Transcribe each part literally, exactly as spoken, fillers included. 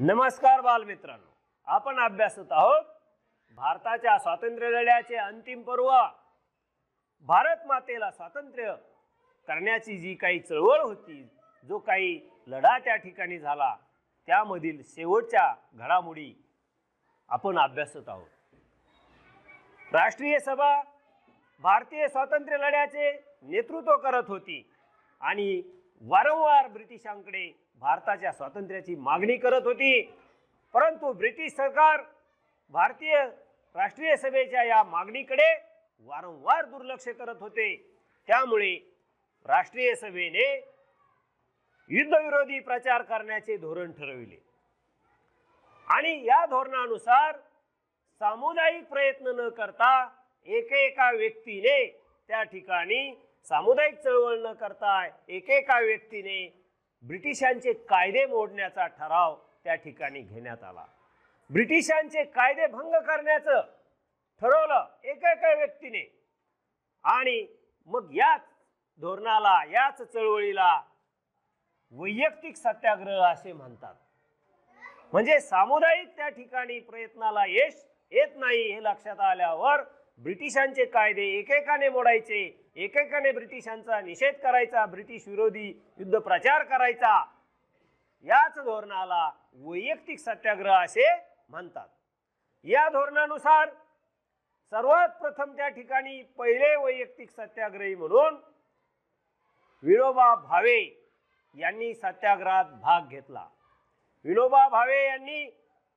नमस्कार बालमित्रांनो, आपण अभ्यासत आहोत भारताच्या स्वातंत्र्य लढ्याचे अंतिम पर्व। भारत मातेला स्वातंत्र्य करण्याची जी काही चळवळ होती, जो काही लढा त्या ठिकाणी झाला, त्यामधील शेवटच्या घडामोडी आपण अभ्यासत आहोत। राष्ट्रीय सभा भारतीय स्वातंत्र्य लढ्याचे नेतृत्व करत होती आणि वारंवार ब्रिटिशांकडे भारताच्या स्वातंत्र्याची मागणी करत होती, परंतु ब्रिटिश सरकार भारतीय राष्ट्रीय सभेच्या या मागणीकडे वारंवार दुर्लक्ष करत होते। त्यामुळे राष्ट्रीय सभेने युद्धविरोधी प्रचार करण्याचे धोरण ठरविले आणि या धोरणानुसार सामुदायिक प्रयत्न न करता एकेका व्यक्तीने त्या ठिकाणी सामुदायिक चळवळ न करता एकेका व्यक्तीने ब्रिटिशांचे कायदे मोडण्याचा ठराव त्या ठिकाणी घेण्यात आला। ब्रिटिशांचे कायदे भंग करण्याचं ठरवलं एकेका व्यक्तीने आणि मग याच धोरणाला, याच चळवळीला वैयक्तिक सत्याग्रह असे म्हणतात। म्हणजे सामुदायिक त्या ठिकाणी प्रयत्नाला यश येत नाही हे लक्षात आल्यावर ब्रिटिशांचे कायदे एकेकाने मोडायचे, एकेकाने ब्रिटिशांचा निषेध करायचा, ब्रिटिश विरोधी युद्ध प्रचार करायचा। याच धोरणाला वैयक्तिक सत्याग्रह असे म्हणतात। या धोरणानुसार सर्वात प्रथम त्या ठिकाणी पहिले वैयक्तिक सत्याग्रही म्हणून विनोबा भावे यांनी सत्याग्रहात भाग घेतला। विनोबा भावे यांनी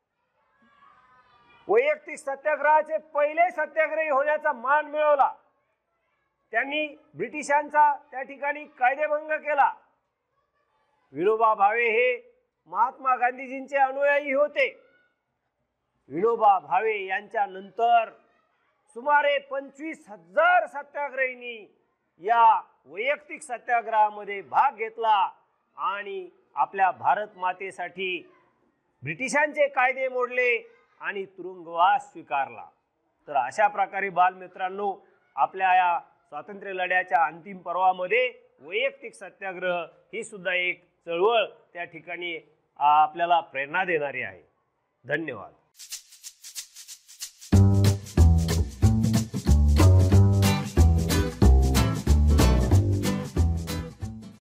वैयक्तिक सत्याग्रहाचे पहिले सत्याग्रही होण्याचा मान मिळवला। त्यांनी ब्रिटिशांचा त्या ठिकाणी कायदेभंग केला। विनोबा भावे हे महात्मा गांधीजींचे अनुयायी होते। विनोबा भावे यांच्या नंतर सुमारे पंचवीस हजार सत्याग्रहींनी या वैयक्तिक सत्याग्रहामध्ये भाग घेतला आणि आपल्या भारत मातेसाठी ब्रिटिशांचे कायदे मोडले आणि तुरुंगवास स्वीकारला। तर अशा प्रकारे बालमित्रांनो, आपल्या या स्वातंत्र्य लढ्याच्या अंतिम पर्वामध्ये वैयक्तिक सत्याग्रह ही सुद्धा एक चळवळ त्या ठिकाणी आपल्याला प्रेरणा देणारी आहे। धन्यवाद।